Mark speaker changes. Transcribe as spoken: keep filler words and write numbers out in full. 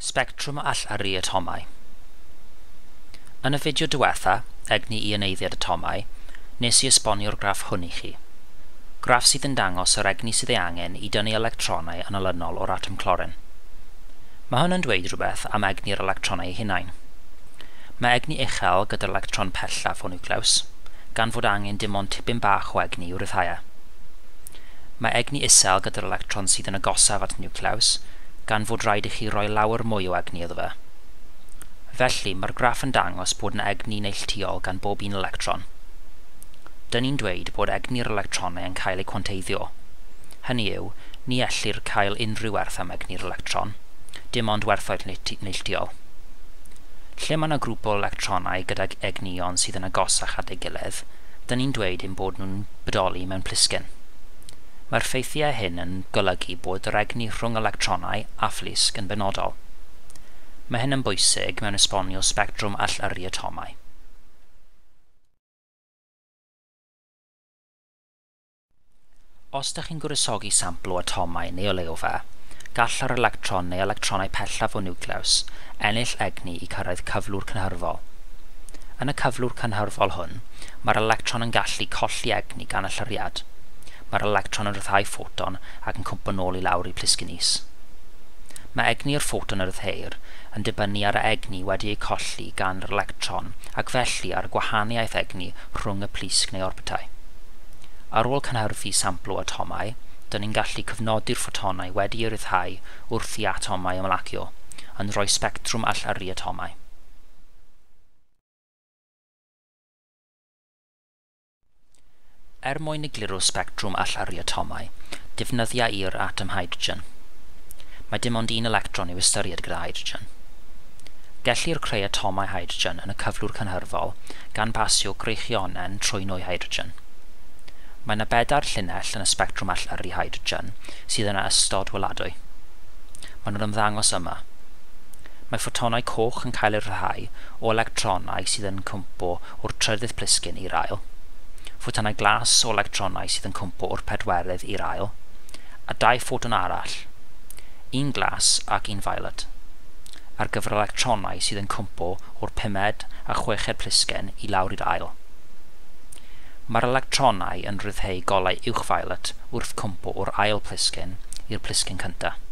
Speaker 1: Spectrwm Allyrru Atomau. Yn y fideo diwethaf, Egni Ïoneiddiad Atomau, nes i esbonio'r graff hwn i chi. Graff sydd yn dangos yr egni sydd ei angen i dynnu electronau yn olynol o'r atom clorin. Mae hwn yn dweud rhywbeth am egni'r electronau eu hunain. Mae egni uchel gyda'r electron pellaf o niwclews, gan fod angen dim ond tipyn bach o egni i'w ryddhau. Mae egni isel gyda'r electron sydd yn agosaf at niwclews, gan fod rhaid i chi roi lawer mwy o egni iddo fe. Felly, mae'r graff yn dangos bod yn egni neilltuol gan bob un electron. Dynnu'n dweud bod egni'r electronau yn cael eu cwanteiddio. Hynny yw, ni ellir cael unrhyw werth am egni'r electron, dim ond werthoedd neilltuol. Lle mae yna grŵp o electronau gydag egnion sydd yn agosach at ei gilydd, dynnu'n dweud ein bod nhw'n bodoli mewn plisgyn. Mae'r ffeithiau hyn yn golygu bod yr egni rhwng electronau a phlisg yn benodol. Mae hyn yn bwysig mewn esbonio Spectrwm Allyrru Atomau. Os ydych chi'n gwrysogi sampl o atomau neu o leo fe, gall yr electron neu electronau pellaf o niwclews ennill egni i cyrraedd cyflwr cynhyrfol. Yn y cyflwr cynhyrfol hwn, mae'r electron yn gallu colli egni gan allyriad. Mae'r electron yn ryddhau ffoton ac yn cwmpo nôl i lawr i plisgyn is. Mae egni'r ffoton y ryddheir yn dibynnu ar y egni wedi ei colli gan yr electron ac felly ar y gwahaniaeth egni rhwng y plisg neu orbitau. Ar ôl cynhyrfu sampl o atomau, dyn ni'n gallu cyfnodi'r ffotonau wedi ei ryddhau wrth i atomau ymlacio, yn rhoi Spectrwm Allyrru Atomau. Er mwyn egluro Spectrwm Allyrru Atomau, defnyddia i'r atom hydrogen. Mae dim ond un electron i'w ystyried gyda hydrogen. Gellir creu atomau hydrogen yn y cyflwr cynhyrfol gan basio greichionen trwy nwy hydrogen. Mae yna bedair llinell yn y Spectrwm Allyrru hydrogen sydd yna ystod weladwy. Maen nhw'n ymddangos yma. Mae ffotonau coch yn cael eu ryddhau o electronau sydd yn cwmpo o'r trydydd plisgyn i'r ail, ffotonau glas o electronau sydd yn cwmpo o'r pedwerydd i'r ail, a dau ffoton arall, un glas ac un violet, ar gyfer electronau sydd yn cwmpo o'r pumed a chweched plisgyn i lawr i'r ail. Mae'r electronau yn ryddhau golau uwch violet wrth cwmpo o'r ail plisgyn i'r plisgyn cyntaf.